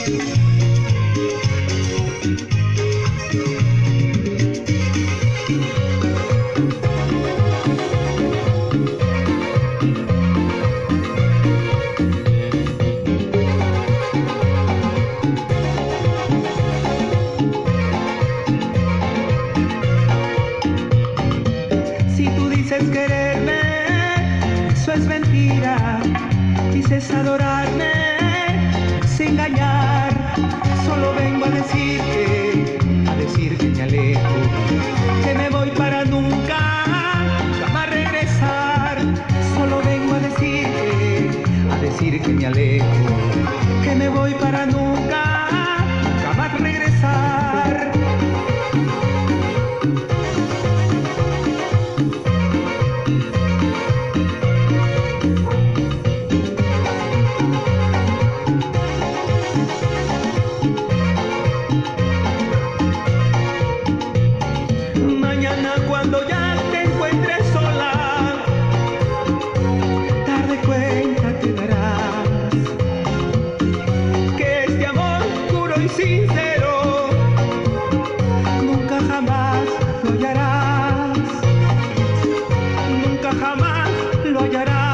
Quererme, eso es mentira. Dices adorarme, sin engañar. Solo vengo a decir que me alejo, que me voy para nunca, jamás regresar. Solo vengo a decir que me alejo, que me voy para nunca, jamás regresar. Cuando ya te encuentres sola, tarde cuenta te darás que este amor puro y sincero nunca jamás lo hallarás, nunca jamás lo hallarás.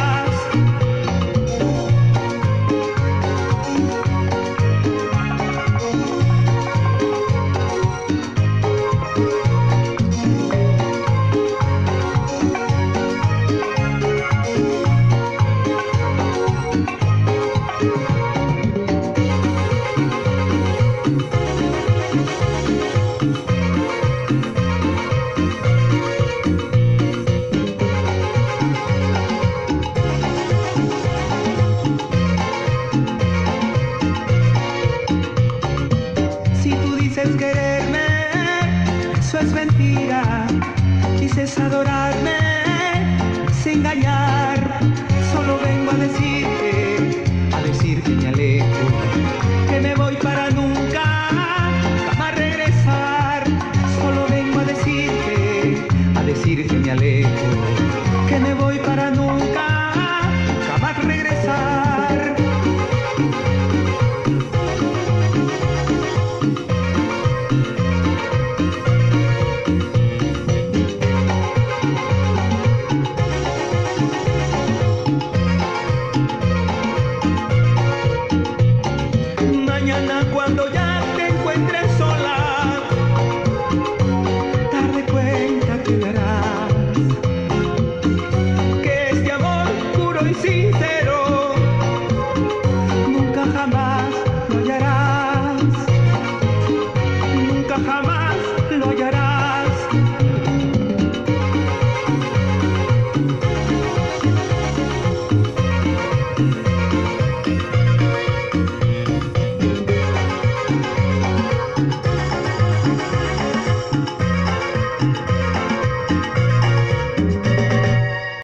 Quererme, eso es mentira. Dices adorarme, sin engañar. Solo vengo a decir que me alejo, que me voy para nunca, jamás regresar. Solo vengo a decir que me alejo, que me voy para nunca, jamás regresar. Cuando ya te encuentres sola, tarde cuenta te darás que este amor puro y sincero nunca jamás lo hallarás, nunca jamás lo hallarás.